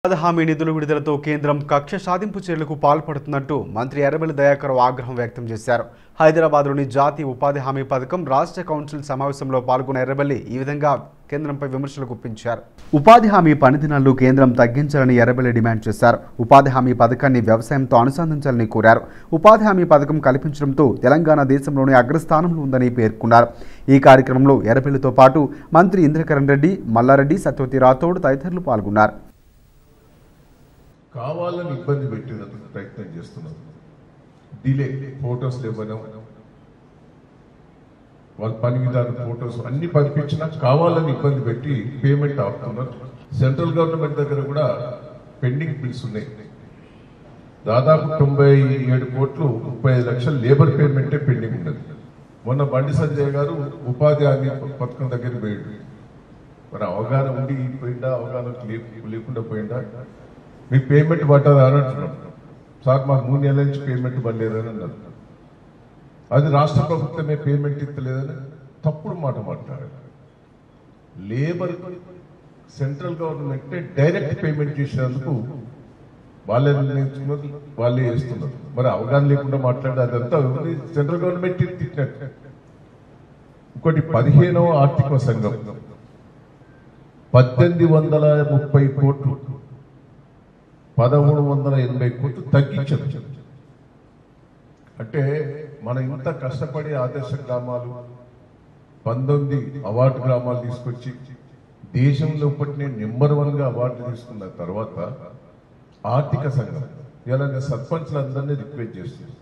హామీ నిధుల విడుదలతో కేంద్రం కక్ష సాధింపు చర్యలకు పాల్పడుతున్నట్టు మంత్రి ఎర్రబెల్లి దయాకర్ ఆగ్రహం వ్యక్తం చేశారు. హైదరాబాద్లోని జాతీయ ఉపాధి హామీ పథకం రాష్ట్ర కౌన్సిల్ సమావేశంలో పాల్గొన్న ఎర్రబెల్లి ఈ విధంగా కేంద్రంపై విమర్శలు గుప్పించారు. ఉపాధి హామీ పనిదినాలను కేంద్రం తగ్గించాలని ఎర్రబెల్లి డిమాండ్ చేశారు. ఉపాధి హామీ పథకాన్ని వ్యవసాయంతో అనుసంధానించాలని కోరారు. ఉపాధి హామీ పథకం కల్పించడంతో తెలంగాణ దేశంలోనే అగ్రస్థానంలో ఉందని పేర్కొన్నారు. ఈ కార్యక్రమంలో ఎర్రబెల్లితో పాటు మంత్రి ఇంద్రకరణ్ రెడ్డి, మల్లారెడ్డి, సత్యవతి రాథోడ్ తదితరులు పాల్గొన్నారు. కావాలని ఇబ్బంది పెట్టేందుకు ప్రయత్నం చేస్తున్నారు. డిలే ఫోటోస్ ఇవ్వడం, వాళ్ళ పని విధాన ఫోటోస్ అన్ని పంపించినా కావాలని ఇబ్బంది పెట్టి పేమెంట్ ఆపుతున్నారు. సెంట్రల్ గవర్నమెంట్ దగ్గర కూడా పెండింగ్ బిల్స్ ఉన్నాయి. దాదాపు 97 కోట్లు 35 లక్షల లేబర్ పేమెంటే పెండింగ్ ఉన్నది. మొన్న బండి సంజయ్ గారు ఉపాధి హామీ పథకం దగ్గర పోయాడు. మరి అవగాహన ఉండి పోయిందా, అవగాహన లేకుండా పోయిందా? మీ పేమెంట్ పట్టదా అని అంటున్నాం. సార్ మాకు 3 నెలల నుంచి పేమెంట్ పడలేదని అన్నారు. అది రాష్ట్ర ప్రభుత్వమే పేమెంట్ ఇస్తలేదని తప్పుడు మాట మాట్లాడారు. Labour central government direct payment చేసేందుకు వాళ్ళే నిర్ణయించుకున్నారు, వాళ్ళే చేస్తున్నారు. మరి అవగాహన లేకుండా మాట్లాడితే అదంతా సెంట్రల్ గవర్నమెంట్ తిట్టినట్టు. ఇంకోటి 15వ ఆర్థిక సంఘం 1830 కోట్లు 1380 కోట్లు తగ్గించదు. అంటే మనం ఇంత కష్టపడి ఆదర్శ గ్రామాలు 19 అవార్డు గ్రామాలు తీసుకొచ్చి దేశంలో ఇప్పటినే నెంబర్ 1గా అవార్డు తీసుకున్న తర్వాత ఆర్థిక సంఘం ఇలా సర్పంచ్లందరినీ రిక్వెస్ట్ చేస్తుంది.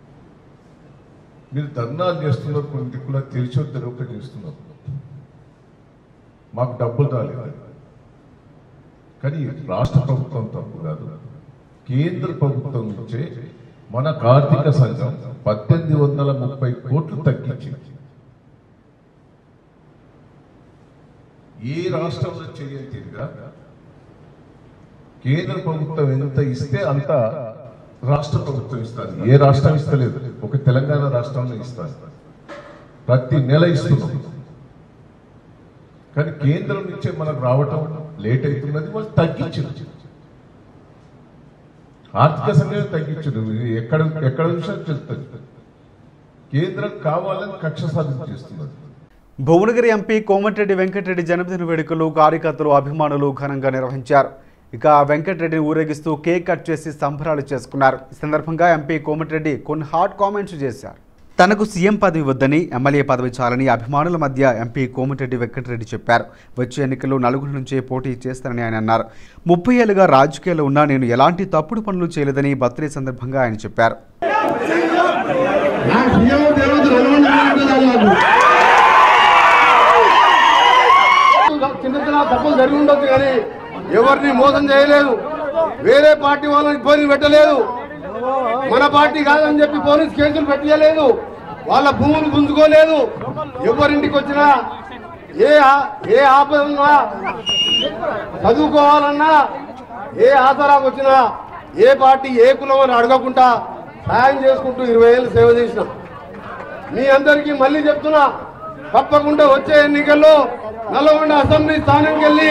మీరు ధర్నాలు చేస్తున్నారు, కొన్ని దిక్కులా తెలిసో తెలియక చేస్తున్నారు. మాకు డబ్బులు రాలేదు కానీ రాష్ట్ర ప్రభుత్వం తప్పు కాదు, కేంద్ర ప్రభుత్వం నుంచే మన ఆర్థిక సంఘం 1830 కోట్లు తగ్గించింది. ఏ రాష్ట్రంలో చేయని తీరుగా కేంద్ర ప్రభుత్వం ఎంత ఇస్తే అంత రాష్ట్ర ప్రభుత్వం ఇస్తుంది. ఏ రాష్ట్రం ఇస్తలేదు, ఒక తెలంగాణ రాష్ట్రంలో ఇస్తారు. ప్రతి నెల ఇస్తున్నాం కానీ కేంద్రం నుంచే మనకు రావటం లేట్ అవుతున్నది. వాళ్ళు తగ్గించు, ఆర్థిక సంఘం తగ్గించడు. ఎక్కడ విషయం చెప్తుంది. కేంద్రం కావాలని కక్ష సాధింపు చేస్తున్నది. భువనగిరి ఎంపీ కోమటిరెడ్డి వెంకటరెడ్డి జన్మదిన వేడుకలు కార్యకర్తలు, అభిమానులు ఘనంగా నిర్వహించారు. ఇక వెంకటరెడ్డిని ఊరేగిస్తూ కేక్ కట్ చేసి సంబరాలు చేసుకున్నారు. ఈ సందర్భంగా ఎంపీ కోమటిరెడ్డి కొన్ని హాట్ కామెంట్స్ చేశారు. తనకు సీఎం పదవి వద్దని, ఎమ్మెల్యే పదవి చాలని అభిమానుల మధ్య ఎంపీ కోమటిరెడ్డి వెంకటరెడ్డి చెప్పారు. వచ్చే ఎన్నికల్లో 4 నుంచే పోటీ చేస్తారని ఆయన అన్నారు. 30 ఏళ్లుగా రాజకీయాల్లో ఉన్నా నేను ఎలాంటి తప్పుడు పనులు చేయలేదని బర్త్డే సందర్భంగా ఆయన చెప్పారు. తప్పులు జరిగి ఉండొచ్చు కానీ ఎవరిని మోసం చేయలేదు, వేరే పార్టీ వాళ్ళని ఇబ్బంది పెట్టలేదు, మన పార్టీ కాదని చెప్పి పోలీస్ కేసులు పెట్టలేదు, వాళ్ళ భూములు గుంజుకోలేదు. ఎవరింటికి వచ్చినా ఏ ఆపదన్నా, చదువుకోవాలన్నా, ఏ ఆసరాకు వచ్చినా ఏ పార్టీ ఏ కులం అని అడగకుండా సాయం చేసుకుంటూ 20 ఏళ్ళు సేవ చేసినాం. మీ అందరికీ మళ్ళీ చెప్తున్నా, తప్పకుండా వచ్చే ఎన్నికల్లో నల్గొండ అసెంబ్లీ స్థానంకి వెళ్ళి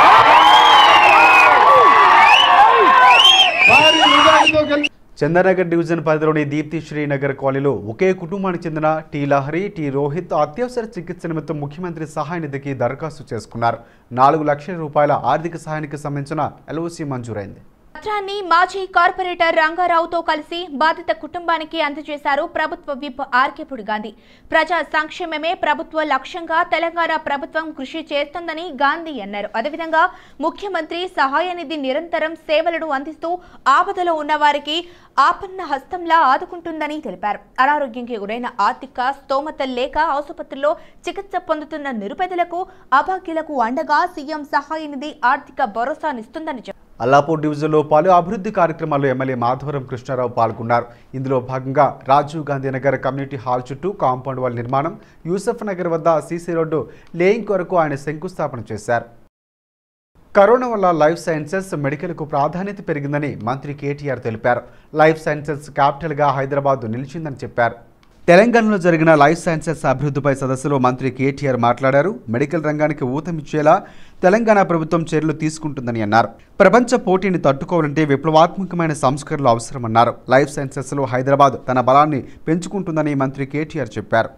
చందనగర్ డివిజన్ పరిధిలోని దీప్తి శ్రీనగర్ కాలనీలో ఒకే కుటుంబానికి చెందిన టీ లహరి, టీ రోహిత్ అత్యవసర చికిత్స నిమిత్తం ముఖ్యమంత్రి సహాయ నిధికి దరఖాస్తు చేసుకున్నారు. 4 లక్షల రూపాయల ఆర్థిక సహాయానికి సంబంధించిన ఎల్ఓసి మంజూరైంది. పత్రాన్ని మాజీ కార్పొరేటర్ రంగారావుతో కలిసి బాధిత కుటుంబానికి అందజేశారు ప్రభుత్వ విప్ ఆర్కేపుడి గాంధీ. ప్రజా సంక్షేమమే ప్రభుత్వ లక్ష్యంగా తెలంగాణ ప్రభుత్వం కృషి చేస్తోందని గాంధీ అన్నారు. అదేవిధంగా ముఖ్యమంత్రి సహాయ నిధి నిరంతరం సేవలను అందిస్తూ ఆపదలో ఉన్న వారికి ఆపన్న హస్తంలా ఆదుకుంటుందని తెలిపారు. అనారోగ్యంకి గురైన ఆర్థిక స్తోమత లేక ఆసుపత్రిలో చికిత్స పొందుతున్న నిరుపేదలకు, అభాగ్యులకు అండగా సీఎం సహాయ నిధి ఆర్థిక భరోసానిస్తుందని చెప్పారు. అల్లాపూర్ డివిజన్లో పలు అభివృద్ధి కార్యక్రమాల్లో ఎమ్మెల్యే మాధవరం కృష్ణారావు పాల్గొన్నారు. ఇందులో భాగంగా రాజీవ్ గాంధీ నగర్ కమ్యూనిటీ హాల్ చుట్టూ కాంపౌండ్ వాల్ నిర్మాణం, యూసఫ్ నగర్ వద్ద సీసీ రోడ్డు లేయింగ్ కొరకు ఆయన శంకుస్థాపన చేశారు. కరోనా వల్ల లైఫ్ సైన్సెస్, మెడికల్కు ప్రాధాన్యత పెరిగిందని మంత్రి కేటీఆర్ తెలిపారు. లైఫ్ సైన్సెస్ క్యాపిటల్గా హైదరాబాద్ నిలిచిందని చెప్పారు. తెలంగాణలో జరిగిన లైఫ్ సైన్సెస్ అభివృద్ధిపై సదస్సులో మంత్రి కేటీఆర్ మాట్లాడారు. మెడికల్ రంగానికి ఊతమిచ్చేలా తెలంగాణ ప్రభుత్వం చర్యలు తీసుకుంటుందని అన్నారు. ప్రపంచ పోటీని తట్టుకోవాలంటే విప్లవాత్మకమైన సంస్కరణలు అవసరమన్నారు. లైఫ్ సైన్సెస్లో హైదరాబాద్ తన బలాన్ని పెంచుకుంటుందని మంత్రి కేటీఆర్ చెప్పారు.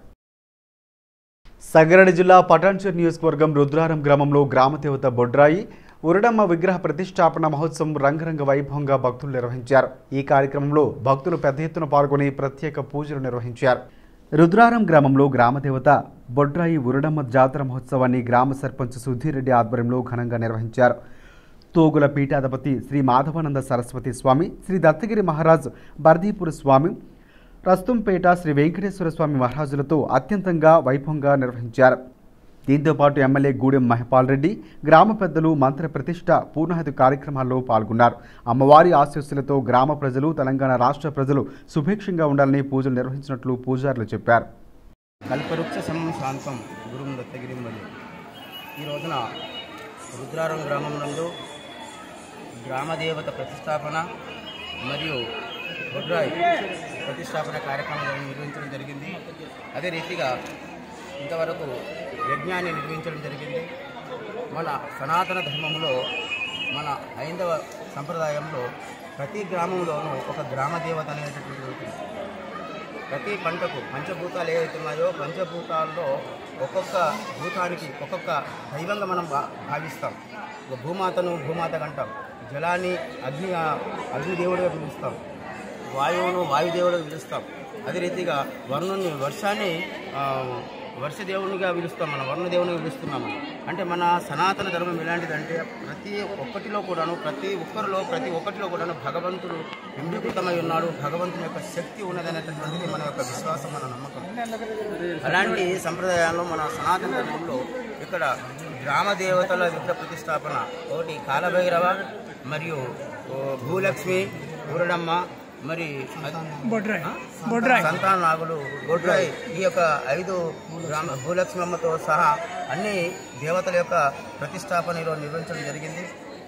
సంగారెడ్డి జిల్లా పటాన్చెరు నియోజకవర్గం రుద్రారం గ్రామంలో గ్రామదేవత బొడ్రాయి ఉరడమ్మ విగ్రహ ప్రతిష్టాపన మహోత్సవం రంగరంగ వైభవంగా భక్తులు నిర్వహించారు. ఈ కార్యక్రమంలో భక్తులు పెద్ద ఎత్తున పాల్గొని ప్రత్యేక పూజలు నిర్వహించారు. రుద్రారం గ్రామంలో గ్రామదేవత బొడ్రాయి ఉరడమ్మ జాతర మహోత్సవాన్ని గ్రామ సర్పంచ్ సుధీర్ రెడ్డి ఆధ్వర్యంలో ఘనంగా నిర్వహించారు. తోగుల పీఠాధిపతి శ్రీ మాధవానంద సరస్వతి స్వామి, శ్రీ దత్తగిరి మహారాజ్ బర్దీపుర స్వామి, రస్తుంపేట శ్రీ వెంకటేశ్వర స్వామి మహారాజులతో అత్యంతంగా వైభవంగా నిర్వహించారు. దీంతోపాటు ఎమ్మెల్యే గూడెం మహిపాల్ రెడ్డి, గ్రామ పెద్దలు మంత్ర ప్రతిష్ఠ పూర్ణాహుతి కార్యక్రమాల్లో పాల్గొన్నారు. అమ్మవారి ఆశీస్సులతో గ్రామ ప్రజలు, తెలంగాణ రాష్ట్ర ప్రజలు సుభిక్షంగా ఉండాలని పూజలు నిర్వహించినట్లు పూజారులు చెప్పారు. కల్పవృక్ష సమం శాంతం గురుం దత్తగిరిం వలె. ఈ రోజున రుద్రారం గ్రామం నందు గ్రామదేవత ప్రతిష్టాపన మరియు బొడ్రాయి ప్రతిష్టాపన కార్యక్రమాలను నిర్వహించడం జరిగింది. అదే రీతిగా ఇంతవరకు యజ్ఞాన్ని నిర్వహించడం జరిగింది. మన సనాతన ధర్మంలో, మన హైందవ సంప్రదాయంలో ప్రతి గ్రామంలోనూ ఒక గ్రామదేవత అనేటటువంటి ఉంటుంది. ప్రతి పంటకు పంచభూతాలు ఏవైతే ఉన్నాయో పంచభూతాల్లో ఒక్కొక్క భూతానికి ఒక్కొక్క దైవంగా మనం భావిస్తాం. భూమాతను భూమాతగా అంటాం, జలాన్ని అగ్నిదేవుడిగా పిలుస్తాం, వాయువును వాయుదేవుడిగా పిలుస్తాం. అదే రీతిగా వరుణుని వర్షాన్ని వర్షదేవునిగా పిలుస్తాం, మనం వరుణదేవునిగా పిలుస్తున్నాం. అంటే మన సనాతన ధర్మం ఎలాంటిదంటే ప్రతి ఒక్కటిలో కూడాను ప్రతి ఒక్కటిలో కూడాను భగవంతుడు ఎంబీకృతమై ఉన్నాడు, భగవంతుని యొక్క శక్తి ఉన్నదనేటటువంటిది మన యొక్క విశ్వాసం, మన నమ్మకం. అలాంటి సంప్రదాయాల్లో మన సనాతన ధర్మంలో ఇక్కడ గ్రామదేవతల విగ్రహ ప్రతిష్టాపన ఒకటి కాలభైరవ మరియు భూలక్ష్మి, ఊరడమ్మ, మరి సంతాన నాగులు, బొడ్రాయి, ఈ యొక్క 5 భూలక్ష్మమ్మతో సహా అన్ని దేవతల యొక్క ప్రతిష్టాపనలో నిర్వహించడం జరిగింది.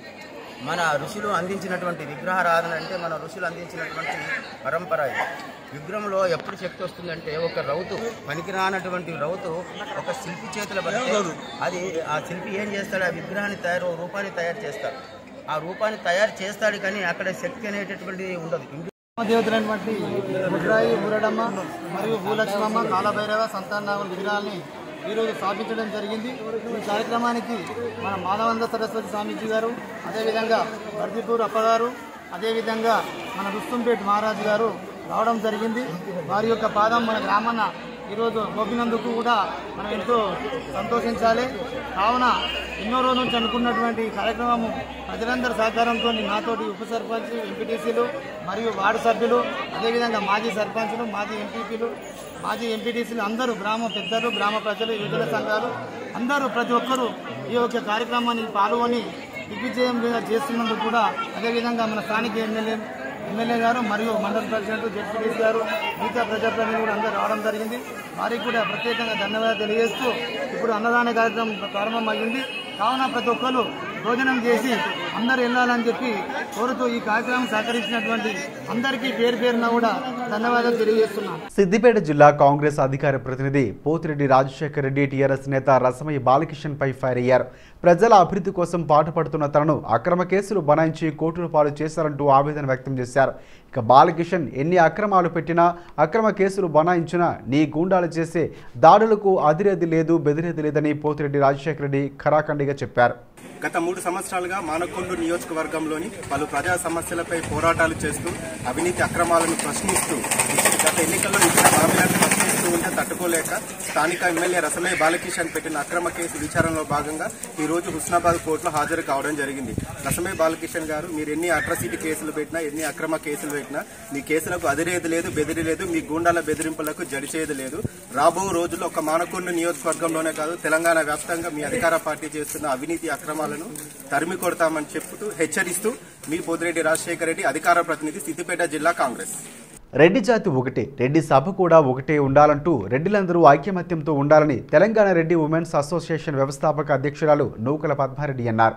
మన ఋషులు అందించినటువంటి విగ్రహారాధన అంటే మన ఋషులు అందించినటువంటి పరంపర. విగ్రహంలో ఎప్పుడు శక్తి వస్తుందంటే ఒక రౌతు, పనికిరానటువంటి రౌతు ఒక శిల్పి చేతుల పడితే అది ఆ శిల్పి ఏం చేస్తాడు, ఆ విగ్రహాన్ని రూపాన్ని తయారు చేస్తాడు. ఆ రూపాన్ని తయారు చేస్తాడు కానీ అక్కడ శక్తి అనేటటువంటిది ఉండదు. దేవతలైనటువంటి బొడ్రాయి, ఊరడమ్మ మరియు భూలక్ష్మమ్మ, కాలభైరవ, సంతాననాగుల విగ్రహాన్ని ఈరోజు స్థాపించడం జరిగింది. ఈ కార్యక్రమానికి మన మాధవానంద సరస్వతి స్వామీజీ గారు, అదేవిధంగా బర్దీపూర్ అప్పగారు, అదేవిధంగా మన రుస్తుంపేట మహారాజు గారు రావడం జరిగింది. వారి యొక్క పాదం మన గ్రామాన ఈరోజు మోపినందుకు కూడా మనం ఎంతో సంతోషించాలి. కావున ఎన్నో రోజుల నుంచి అనుకున్నటువంటి కార్యక్రమము ప్రజలందరి సహకారంతో నాతోటి ఉప సర్పంచ్, ఎంపీటీసీలు మరియు వార్డు సభ్యులు, అదేవిధంగా మాజీ సర్పంచులు, మాజీ ఎంపీపీలు, మాజీ ఎంపీటీసీలు అందరూ, గ్రామ పెద్దలు, గ్రామ ప్రజలు, యువజన సంఘాలు అందరూ ప్రతి ఒక్కరూ ఈ యొక్క కార్యక్రమాన్ని పాల్గొని దిగ్విజయం చేస్తున్నందుకు కూడా, అదేవిధంగా మన స్థానిక ఎమ్మెల్యే గారు మరియు మండల ప్రెసిడెంట్, జెడ్పీటీసీ గారు, మిగతా ప్రజాప్రతినిధులు కూడా అందరూ రావడం జరిగింది. వారికి కూడా ప్రత్యేకంగా ధన్యవాదాలు తెలియజేస్తూ ఇప్పుడు అన్నదాన కార్యక్రమం ప్రారంభమైంది. కావున ప్రతి ఒక్కరు భోజనం చేసి అందరూ వెళ్ళాలని చెప్పి కోరుతూ ఈ కార్యక్రమం సహకరించినటువంటి అందరికీ పేరు పేరున కూడా ధన్యవాదాలు తెలియజేస్తున్నాం. సిద్దిపేట జిల్లా కాంగ్రెస్ అధికార ప్రతినిధి పోతిరెడ్డి రాజశేఖర్ రెడ్డి టీఆర్ఎస్ నేత రసమయ్య బాలకిషన్ పై ఫైర్ అయ్యారు. ప్రజల అభివృద్ధి కోసం పాటుపడుతున్న తనను అక్రమ కేసులు బనాయించి కోర్టుల పాలు చేశారంటూ ఆవేదన వ్యక్తం చేశారు. ఇక బాలకిషన్ ఎన్ని అక్రమాలు పెట్టినా, అక్రమ కేసులు బనాయించినా నీ గూండాలు చేసే దాడులకు అదిరేది లేదు, బెదిరేది లేదని పోతిరెడ్డి రాజశేఖర్ రెడ్డి ఖరాఖండిగా చెప్పారు. గత 3 సంవత్సరాలుగా మానకొండ నియోజకవర్గంలోని పలు ప్రజా సమస్యలపై పోరాటాలు చేస్తూ అవినీతి అక్రమాలను ప్రశ్నిస్తూ గత ఎన్నికల్లో ఇచ్చిన హామీలను ప్రశ్నిస్తూ ఉంటే తట్టుకోలేక స్థానిక ఎమ్మెల్యే రసమయ్య బాలకిషన్ పెట్టిన అక్రమ కేసు విచారణలో భాగంగా ఈ రోజు హుస్నాబాద్ కోర్టులో హాజరు కావడం జరిగింది. రసమయ్య బాలకిషన్ గారు, మీరు ఎన్ని అట్రాసిటీ కేసులు పెట్టినా, ఎన్ని అక్రమ కేసులు పెట్టినా మీ కేసులకు అదిరేది లేదు, బెదిరేది, మీ గూండాల బెదిరింపులకు జడిచేది లేదు. రాబో రోజుల్లో ఒక మానకొండ నియోజకవర్గంలోనే కాదు తెలంగాణ వ్యాప్తంగా మీ అధికార పార్టీ చేస్తున్న అవినీతి అక్రమాలను తరిమి కొడతామని చెప్తూ హెచ్చరిస్తూ మీ పోతిరెడ్డి రాజశేఖర్ రెడ్డి, అధికార ప్రతినిధి, సిద్దిపేట జిల్లా కాంగ్రెస్. రెడ్డి జాతి ఒకటే, రెడ్డి సభ కూడా ఒకటే ఉండాలంటూ రెడ్డిలందరూ ఐక్యమత్యంతో ఉండాలని తెలంగాణ రెడ్డి ఉమెన్స్ అసోసియేషన్ వ్యవస్థాపక అధ్యక్షురాలు నూకల పద్మారెడ్డి అన్నారు.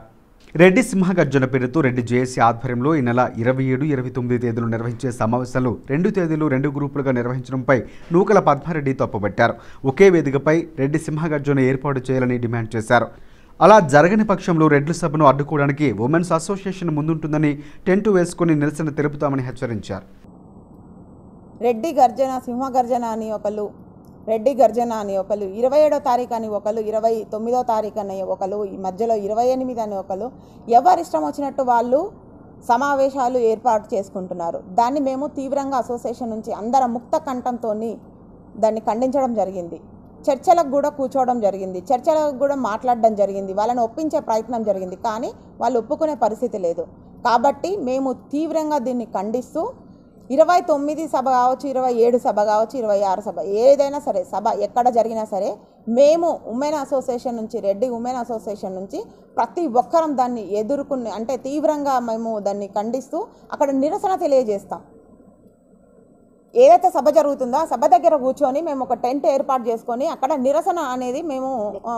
రెడ్డి సింహగర్జన పేరుతో రెడ్డి జేఏసీ ఆధ్వర్యంలో ఈ నెల 27, 29 తేదీలు నిర్వహించే సమావేశాలు 2 తేదీలు 2 గ్రూపులుగా నిర్వహించడంపై నూకల పద్మారెడ్డి తప్పుపట్టారు. ఒకే వేదికపై రెడ్డి సింహగర్జన ఏర్పాటు చేయాలని డిమాండ్ చేశారు. అలా జరగని పక్షంలో రెడ్ల సభను అడ్డుకోవడానికి ఉమెన్స్ అసోసియేషన్ ముందుంటుందని టెంటు వేసుకుని నిరసన తెలుపుతామని హెచ్చరించారు. రెడ్డి గర్జన సింహగర్జన అని ఒకళ్ళు, రెడ్డి గర్జన అని ఒకళ్ళు, 27వ తారీఖు అని ఒకళ్ళు, 29వ తారీఖు అని ఒకళ్ళు, ఈ మధ్యలో 28 అని ఒకళ్ళు, ఎవరిష్టం వచ్చినట్టు వాళ్ళు సమావేశాలు ఏర్పాటు చేసుకుంటున్నారు. దాన్ని మేము తీవ్రంగా అసోసియేషన్ నుంచి అందరం ముక్త కంఠంతో దాన్ని ఖండించడం జరిగింది. చర్చలకు కూడా కూర్చోవడం జరిగింది, చర్చలకు కూడా మాట్లాడడం జరిగింది, వాళ్ళని ఒప్పించే ప్రయత్నం జరిగింది. కానీ వాళ్ళు ఒప్పుకునే పరిస్థితి లేదు. కాబట్టి మేము తీవ్రంగా దీన్ని ఖండిస్తూ 29 సభ కావచ్చు, 27 సభ కావచ్చు, 26 సభ ఏదైనా సరే సభ ఎక్కడ జరిగినా సరే మేము ఉమెన్ అసోసియేషన్ నుంచి, రెడ్డి ఉమెన్ అసోసియేషన్ నుంచి ప్రతి ఒక్కరం దాన్ని ఎదుర్కొని అంటే తీవ్రంగా మేము దాన్ని ఖండిస్తూ అక్కడ నిరసన తెలియజేస్తాం. ఏదైతే సభ జరుగుతుందో ఆ సభ దగ్గర కూర్చొని మేము ఒక టెంట్ ఏర్పాటు చేసుకొని అక్కడ నిరసన అనేది మేము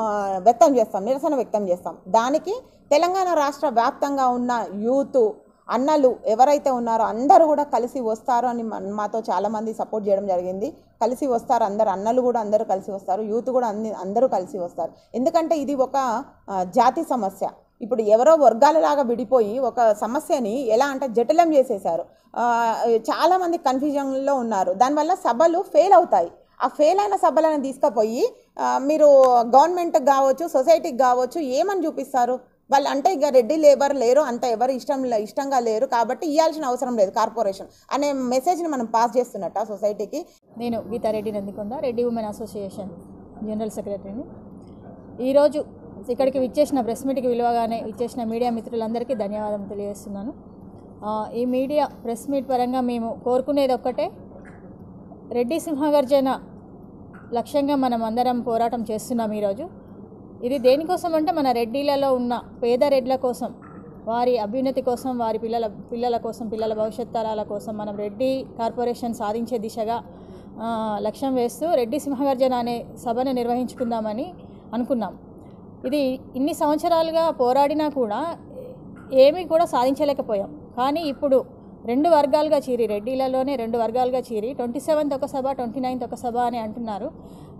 నిరసన వ్యక్తం చేస్తాం. దానికి తెలంగాణ రాష్ట్ర వ్యాప్తంగా ఉన్న యూత్ అన్నలు ఎవరైతే ఉన్నారో అందరూ కూడా కలిసి వస్తారు అని మాతో చాలామంది సపోర్ట్ చేయడం జరిగింది. కలిసి వస్తారు, అందరు అన్నలు కూడా అందరూ కలిసి వస్తారు, యూత్ కూడా అందరూ కలిసి వస్తారు. ఎందుకంటే ఇది ఒక జాతి సమస్య. ఇప్పుడు ఎవరో వర్గాలలాగా విడిపోయి ఒక సమస్యని ఎలా అంటే జటిలం చేసేశారు. చాలామంది కన్ఫ్యూజన్లో ఉన్నారు. దానివల్ల సభలు ఫెయిల్ అవుతాయి. ఆ ఫెయిల్ అయిన సభలను తీసుకుపోయి మీరు గవర్నమెంట్కి కావచ్చు, సొసైటీకి కావచ్చు ఏమని చూపిస్తారు? వాళ్ళు అంటే ఇక రెడ్డి లేబర్ లేరు, అంత ఎవరు ఇష్టంగా లేరు కాబట్టి ఇవ్వాల్సిన అవసరం లేదు కార్పొరేషన్ అనే మెసేజ్ని మనం పాస్ చేస్తున్నట్టు సొసైటీకి. నేను Geetha Reddy Nandikonda, Reddy women association general సెక్రటరీని. ఈరోజు ఇక్కడికి విచ్చేసిన ప్రెస్ మీట్కి విలువగానే విచ్చేసిన మీడియా మిత్రులందరికీ ధన్యవాదాలు తెలియజేస్తున్నాను. ఈ మీడియా ప్రెస్ మీట్ పరంగా మేము కోరుకునేది ఒక్కటే, రెడ్డి సింహగర్జన లక్ష్యంగా మనం అందరం పోరాటం చేస్తున్నాం. ఈరోజు ఇది దేనికోసం అంటే మన రెడ్డిలలో ఉన్న పేద రెడ్ల కోసం, వారి అభ్యున్నతి కోసం, వారి పిల్లల కోసం, పిల్లల భవిష్యత్ తరాల కోసం మనం రెడ్డి కార్పొరేషన్ సాధించే దిశగా లక్ష్యం వేస్తూ రెడ్డి సింహగర్జన అనే సభను నిర్వహించుకుందామని అనుకున్నాం. ఇది ఇన్ని సంవత్సరాలుగా పోరాడినా కూడా ఏమీ కూడా సాధించలేకపోయాం. కానీ ఇప్పుడు 2 వర్గాలుగా చీరి, రెడ్డిలలోనే 2 వర్గాలుగా చీరి 27th ఒక సభ, 29th ఒక సభ అని అంటున్నారు.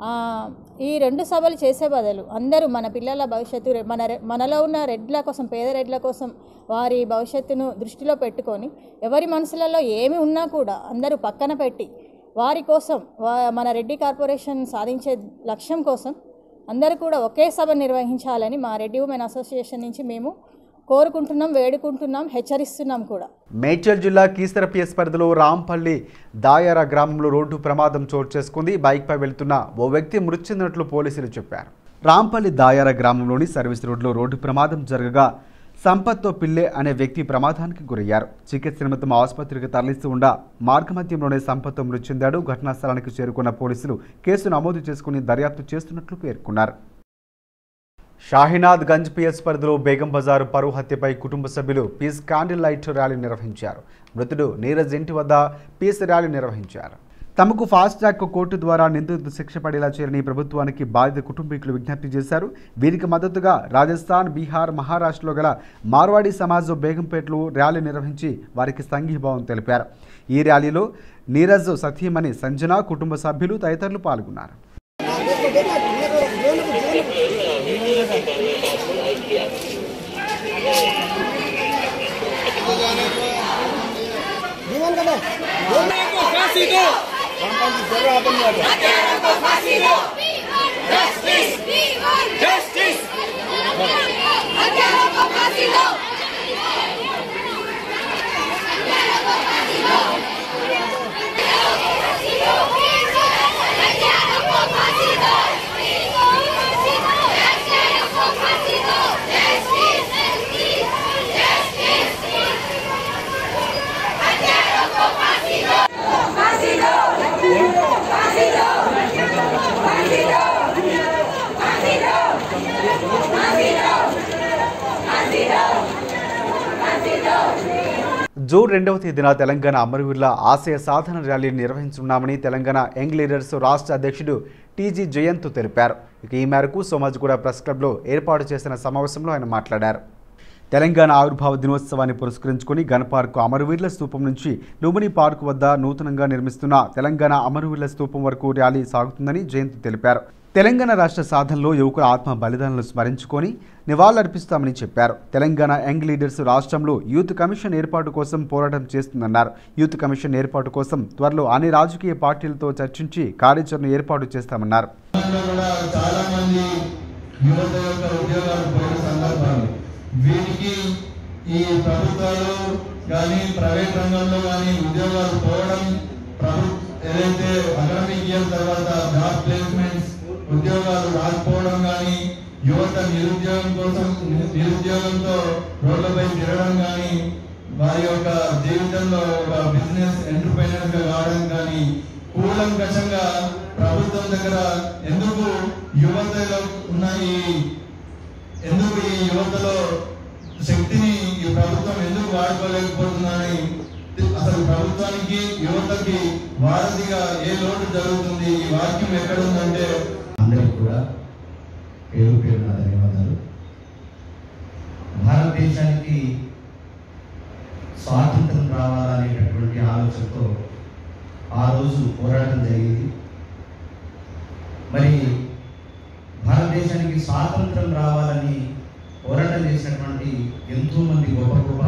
ఈ 2 సభలు చేసే బదులు అందరూ మన పిల్లల భవిష్యత్తు, మనలో ఉన్న రెడ్ల కోసం, పేద రెడ్ల కోసం వారి భవిష్యత్తును దృష్టిలో పెట్టుకొని ఎవరి మనసులలో ఏమి ఉన్నా కూడా అందరూ పక్కన పెట్టి వారి కోసం, మన రెడ్డి కార్పొరేషన్ సాధించే లక్ష్యం కోసం అందరూ కూడా ఒకే సభ నిర్వహించాలని మా రెడ్డి ఉమెన్ అసోసియేషన్ నుంచి మేము కోరుకుంటున్నాం, వేడుకుంటున్నాం, హెచ్చరిస్తున్నాం కూడా. మేడ్చల్ జిల్లా కీసర పిఎస్ పరిధిలో రాంపల్లి దాయర గ్రామంలో రోడ్డు ప్రమాదం చోటు చేసుకుంది. బైక్పై వెళ్తున్న ఓ వ్యక్తి మృతి చెందినట్లు పోలీసులు చెప్పారు. రాంపల్లి దాయర గ్రామంలోని సర్వీస్ రోడ్లో రోడ్డు ప్రమాదం జరగగా సంపత్తో పిల్లే అనే వ్యక్తి ప్రమాదానికి గురయ్యారు. చికిత్స నిమిత్తం ఆసుపత్రికి తరలిస్తూ ఉండా మార్గమధ్యంలోనే సంపత్తో మృతి చెందాడు. ఘటనా స్థలానికి చేరుకున్న పోలీసులు కేసు నమోదు చేసుకుని దర్యాప్తు చేస్తున్నట్లు పేర్కొన్నారు. షాహీనాథ్ గంజ్ పిఎస్ పరిధిలో బేగం బజారు పరువు హత్యపై కుటుంబ సభ్యులు పీస్ క్యాండిల్ లైట్ ర్యాలీ నిర్వహించారు. మృతుడు నీరజ్ ఇంటి వద్ద పీస్ ర్యాలీ నిర్వహించారు. తమకు ఫాస్ట్ ట్రాక్ కోర్టు ద్వారా నిందితుడు శిక్ష పడేలా చేయాలని ప్రభుత్వానికి బాధిత కుటుంబీకులు విజ్ఞప్తి చేశారు. వీరికి మద్దతుగా రాజస్థాన్, బీహార్, మహారాష్ట్రలో గల మార్వాడి సమాజ్ బేగంపేటలో ర్యాలీ నిర్వహించి వారికి సంఘీభావం తెలిపారు. ఈ ర్యాలీలో నీరజ్ సతీమణి సంజన, కుటుంబ సభ్యులు తదితరులు పాల్గొన్నారు. జూన్ 2వ తేదీన తెలంగాణ అమరవీరుల ఆశయ సాధన ర్యాలీ నిర్వహించనున్నామని తెలంగాణ యంగ్ లీడర్స్ రాష్ట్ర అధ్యక్షుడు టీజీ జయంత్ తెలిపారు. ఈ మేరకు సోమాజిగూడ ప్రెస్ క్లబ్లో ఏర్పాటు చేసిన సమావేశంలో ఆయన మాట్లాడారు. తెలంగాణ ఆవిర్భావ దినోత్సవాన్ని పురస్కరించుకుని గన్ పార్కు అమరవీరుల స్తూపం నుంచి లుంబిని పార్కు వద్ద నూతనంగా నిర్మిస్తున్న తెలంగాణ అమరవీరుల స్తూపం వరకు ర్యాలీ సాగుతుందని జయంత్ తెలిపారు. తెలంగాణ రాష్ట్ర సాధనలో యువకుల ఆత్మ బలిదానాలను స్మరించుకొని నివాళులర్పిస్తామని చెప్పారు. తెలంగాణ యంగ్ లీడర్స్ రాష్ట్రంలో యూత్ కమిషన్ ఏర్పాటు కోసం పోరాటం చేస్తుందన్నారు. యూత్ కమిషన్ ఏర్పాటు కోసం త్వరలో అన్ని రాజకీయ పార్టీలతో చర్చించి కార్యాచరణ ఏర్పాటు చేస్తామన్నారు. వీటికి ఈ ప్రభుత్వాలు కానీ ప్రైవేట్ రంగంలో కానీ ఉద్యోగాలు పోవడం, ఏదైతే అకాడమిక్ ఇయర్ తర్వాత జాబ్ ప్లేస్మెంట్స్ ఉద్యోగాలు రాకపోవడం కానీ, యువత నిరుద్యోగంతో రోడ్లపై తిరగడం కానీ, వారి యొక్క జీవితంలో ఒక బిజినెస్ ఎంటర్ప్రైనర్ గా కావడం కానీ, కూలంకషంగా ప్రభుత్వం దగ్గర ఎందుకు యువతలో ఉన్న ఎందుకు ఈ యువతలో శక్తిని ఈ ప్రభుత్వం ఎందుకు వాడుకోలేకపోతుందని, అసలు ప్రభుత్వానికి యువతకి వారధిగా ఏ లోటు జరుగుతుంది, ఈ వాక్యం ఎక్కడుందంటే అందరికీ కూడా పేరు పేరున ధన్యవాదాలు. భారతదేశానికి స్వాతంత్రం రావాలనేటటువంటి ఆలోచనతో ఆ రోజు పోరాటం జరిగింది. మరి భారతదేశానికి స్వాతంత్రం రావాలని పోరాటం చేసినటువంటి ఎంతో మంది గొప్ప గొప్ప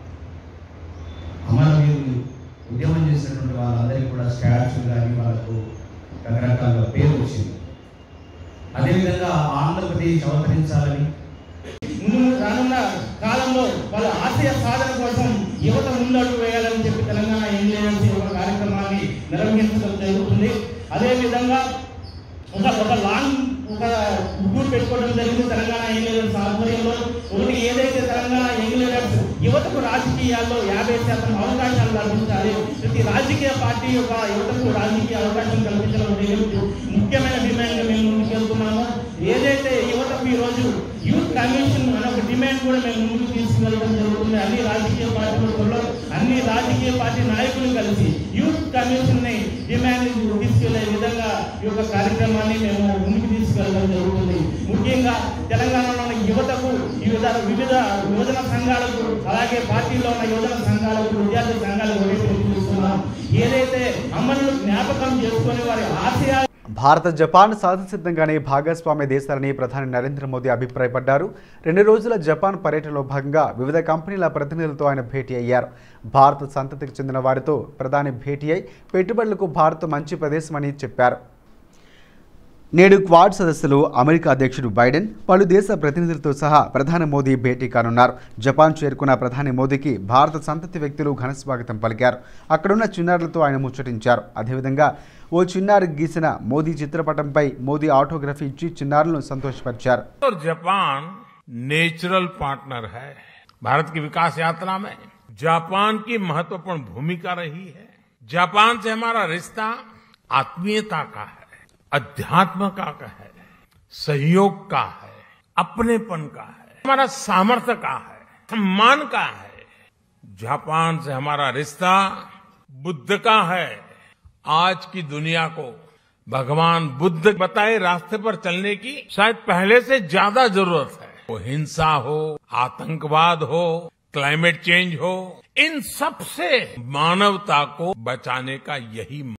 అమరవీరులు, ఉద్యమం చేసినటువంటి వాళ్ళందరికీ కూడా స్టాచ్యూ కానీ వాళ్ళకు రకరకాల పేరు వచ్చింది. అదేవిధంగా ఆంధ్రప్రదేశ్ అవతరించాలని రానున్న కాలంలో వాళ్ళ ఆశయ సాధన కోసం యువత ముందడుగు వేయాలని చెప్పి తెలంగాణ యంగ్ లీడర్స్ ఒక కార్యక్రమాన్ని నిర్వహించడం జరుగుతుంది. అదేవిధంగా ఒక లాంగ్ ముగ్గురు పెట్టుకోవడం జరిగింది తెలంగాణ యంగ్ లీడర్స్ ఆధ్వర్యంలో. ఒకటి ఏదైతే తెలంగాణ యంగ్ లీడర్స్ యువతకు రాజకీయాల్లో 50% అవకాశాలు లభించాలి, ప్రతి రాజకీయ పార్టీ యొక్క యువతకు రాజకీయ అవకాశం కల్పించడం అనేది ముఖ్యమైన డిమాండ్ మేము ముందుకెళ్తున్నాము. ఏదైతే యువతకు ఈరోజు యూత్ కమిషన్ అనే ఒక డిమాండ్ కూడా మేము ముందుకు తీసుకెళ్ళడం జరుగుతుంది. అన్ని రాజకీయ పార్టీలలో అన్ని రాజకీయ పార్టీ నాయకులు కలిసి యూత్ కమిషన్ ని డిమాండ్ తీసుకెళ్లే విధంగా ఈ యొక్క కార్యక్రమాన్ని మేము ముందుకు తీసుకెళ్ళడం జరుగుతుంది. ముఖ్యంగా తెలంగాణలో ఉన్న యువతకు వివిధ యువజన సంఘాలకు, అలాగే పార్టీలో ఉన్న యువజన సంఘాలకు, విద్యార్థి సంఘాలకు పిలుస్తున్నాం. ఏదైతే అమలు జ్ఞాపకం చేసుకుని వారి ఆశయాలు. భారత జపాన్ సహజసిద్ధంగానే భాగస్వామ్య దేశాలని ప్రధాని నరేంద్ర మోదీ అభిప్రాయపడ్డారు. 2 రోజుల జపాన్ పర్యటనలో భాగంగా వివిధ కంపెనీల ప్రతినిధులతో ఆయన భేటీ అయ్యారు. భారత సంతతికి చెందిన వారితో ప్రధాని భేటీ అయి పెట్టుబడులకు భారత్ మంచి ప్రదేశమని చెప్పారు. నేడు క్వాడ్ సదస్సులో అమెరికా అధ్యక్షుడు బైడెన్, పలు దేశ ప్రతినిధులతో సహా ప్రధాని మోదీ భేటీ కానున్నారు. జపాన్ చేరుకున్న ప్రధాని మోదీకి భారత సంతతి వ్యక్తులు ఘనస్వాగతం పలికారు. అక్కడున్న చిన్నారులతో ఆయన ముచ్చటించారు. అదేవిధంగా ఓ చిన్నారి గీసిన మోదీ చిత్రపటంపై మోదీ ఆటోగ్రఫీ ఇచ్చి చిన్నారులను సంతోషపరిచారు. जापान नेचुरल पार्टनर है. भारत की विकास यात्रा में जापान की महत्वपूर्ण भूमिका रही है. जापान से हमारा रिश्ता आत्मीयता का है, अध्यात्म का है, सहयोग का है, अपनेपन का है, हमारा सामर्थ्य का है, सम्मान का है. जापान से हमारा रिश्ता बुद्ध का है. आज की दुनिया को भगवान बुद्ध बताए रास्ते पर चलने की शायद पहले से ज्यादा जरूरत है. वो हिंसा हो, आतंकवाद हो, क्लाइमेट चेंज हो, इन सब से मानवता को बचाने का यही